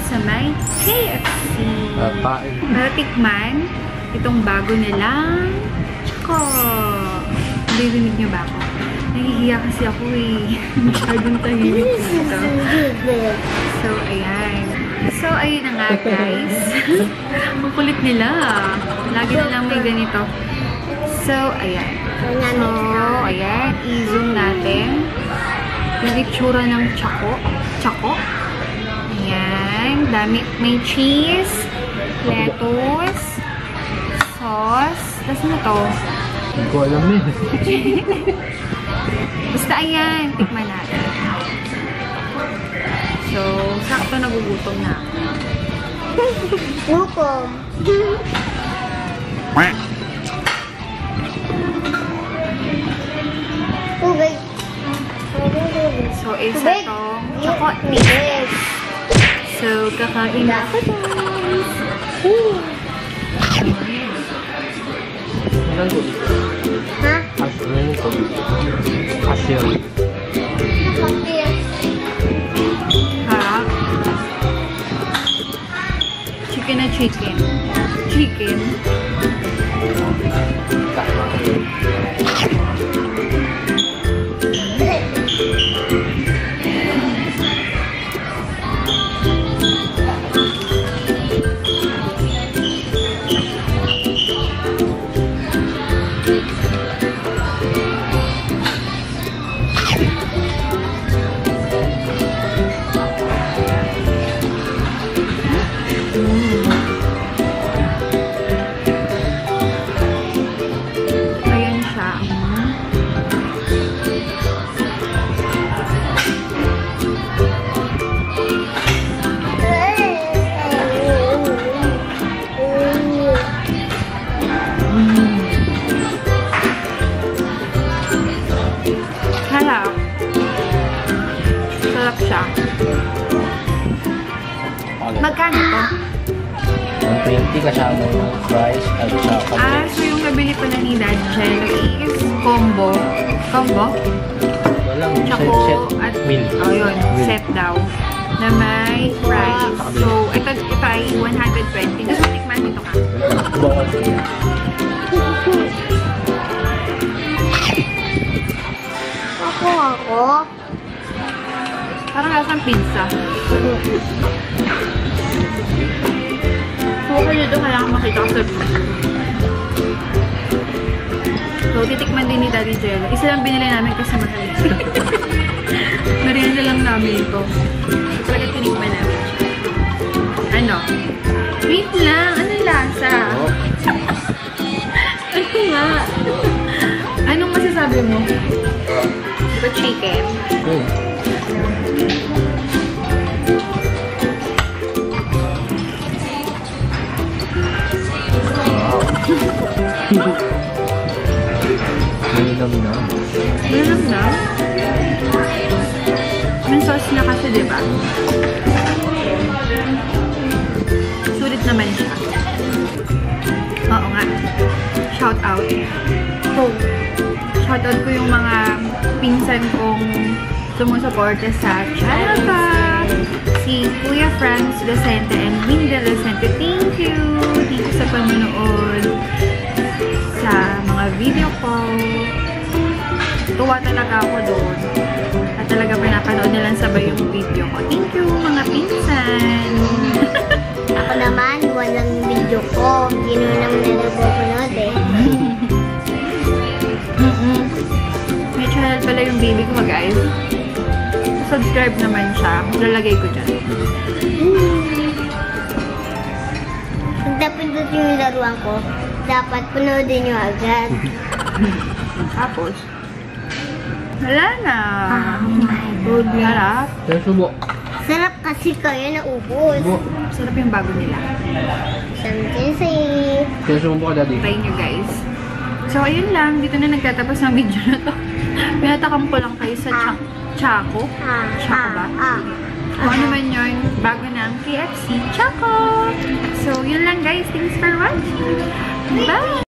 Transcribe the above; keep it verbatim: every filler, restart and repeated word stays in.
sa may K F C. Para tikman itong bago nilang Chaco. Narinig niyo ba ako? Nahihiya kasi ako eh. Masyadong tahimik dito. So, ayan. So, ayun na nga guys. Ang kulit nila. Lagi na lang may ganito. So, ayan. So, ayan. I-zoom natin. Yung itsura ng Chaco. Chaco. Ayan. Dami. May cheese. Lettuce. Sauce. Tapos na to. Hindi ko alam eh. Basta ayan. Tikman natin. So, sakto nagugutom na. Gutom. Tubig. So, isa tong chocolate. So, kakain na ako guys. Ha? Asya. Harap. Chicken na chicken. Chicken. Magkano to? one twenty kasama yung fries at saka Ah, so yung nabili ko na ni Dad Jello is combo. Combo? walang Chaco set, set at meal. Oh, yun. Meal. Set daw. Na may fries. So, ito, ito ay one hundred twenty. Gusto mo tikman dito ka? Bawal ko yan. Ako ako. Parang lasang pizza. So, okay dito kailangan makita ko sa video. So, titikman din ni Daddy Jello. Isa lang binili namin kasi mahal. Merienda lang namin ito. Talaga tinikman namin siya. Ano? Wait lang! Ano yung lasa? Ano nga? Anong masasabi mo? Diba chicken? Hmm. Malinam na. Malinam na? May sauce na kasi, diba? Sulit naman siya. Oo nga. Shout out. Oh. Shout out ko yung mga pinsan kong sumusuporta sa channel ko. Si Kuya Franz Docente and Linda Docente. Thank you! Thank you sa panonood sa mga video ko. Tuwa talaga ako doon. At talaga pinapanood nilang sabay yung video ko. Thank you, mga pinsan! Ako naman, walang video ko. Hindi naman naman nalabapanood eh. Mm-mm. May channel pala yung baby ko, guys. Subscribe naman siya. Lalagay ko dyan. Kung napindot yung laruan ko, dapat panoodin nyo agad. Tapos, wala na. Oh my goodness. Harap. Kaya subo. Sarap kasi kaya naubos. Subo. Sarap yung bago nila. Something say. Kaya subo ka, daddy. Try nyo, guys. So, ayun lang. Dito na nagtatapos ang video na to. Pinatakam ko lang kayo sa Ah. Chaco. Ah, Chaco ba? ah, ah. Kung ano man yun, bago ng K F C Chaco. So, yun lang, guys. Thanks for watching. Bye!